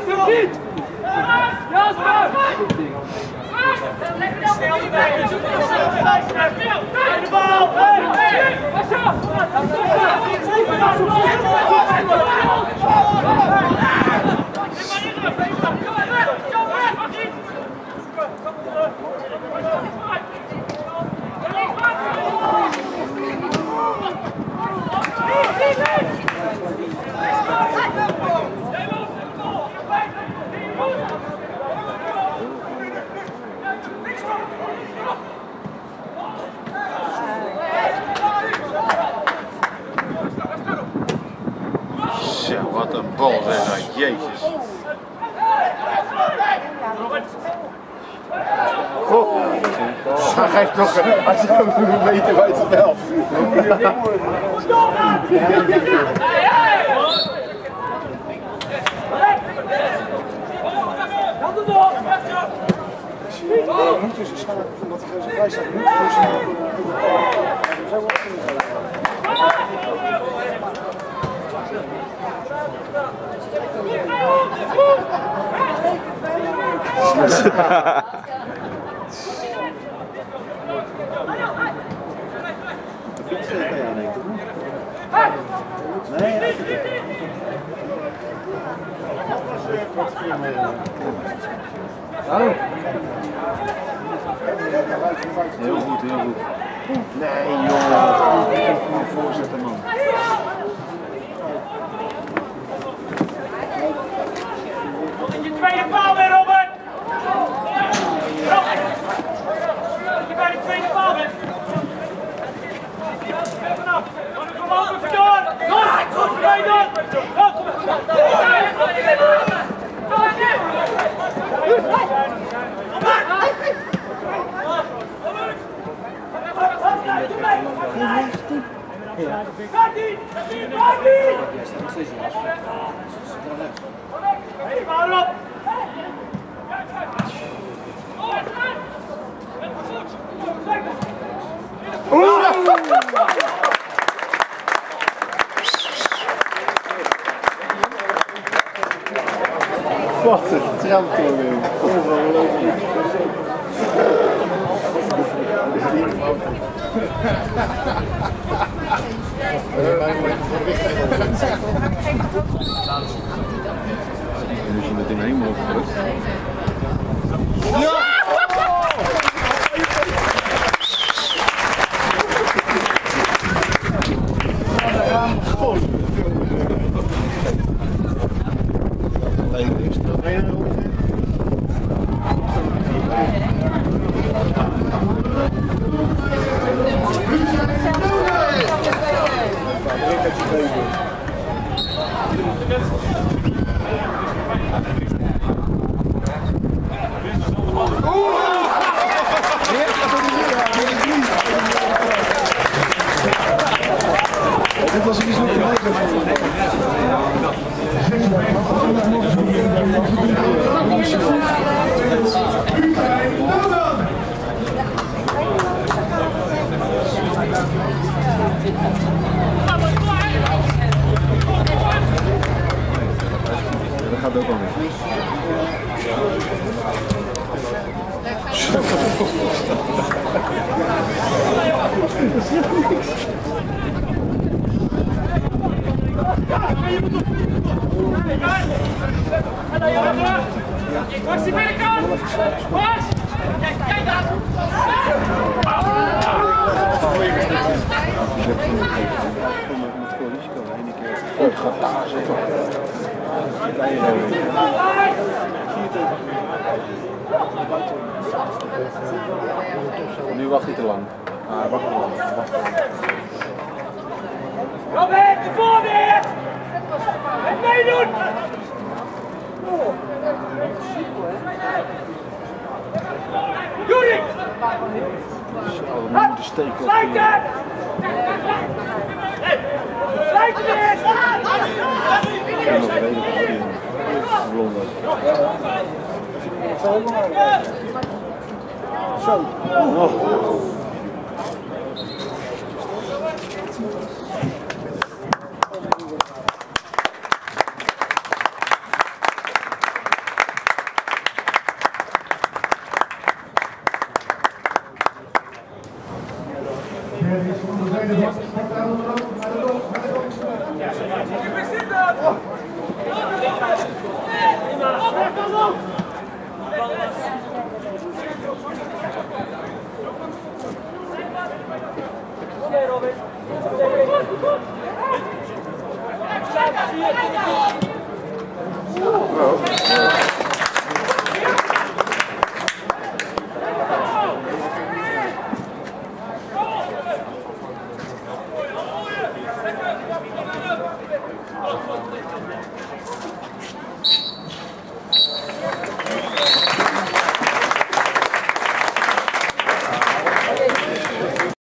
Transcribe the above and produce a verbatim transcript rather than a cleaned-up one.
Zo, wat een bal zeg hij, jezus. Goh, hij geeft nog een, als je ook nog een meter bij het spel. We moeten ze schaken, omdat er zo vrij staat. We moeten ze zo wat nee, dat is het. Hallo. Heel goed, heel goed. Nee, jongen. Goede voorzetten, man. In je tweede paal weer, Robert! Robert! Dat je bij de tweede paal bent. Vanaf. Kom op, even door! Door! Goed, ga je door! Wat een tramtoren. Ongelooflijk. Moet je met hem heen mogen gedrukt? Ja! Dit was iets wat erbij Dat gaat ook al niet. Waar is die binnenkant? Waar? Kijk, kijk daar! Oh, gaat daar zitten. Nu wacht hij te lang. Ah, wacht wel. Robert, voor weer! Het meedoen! Juri! Zo, we moeten steken op. Sluiten! Sluiten weer! En nog redelijk in. Blonde. Zo. Oh. de Sportavond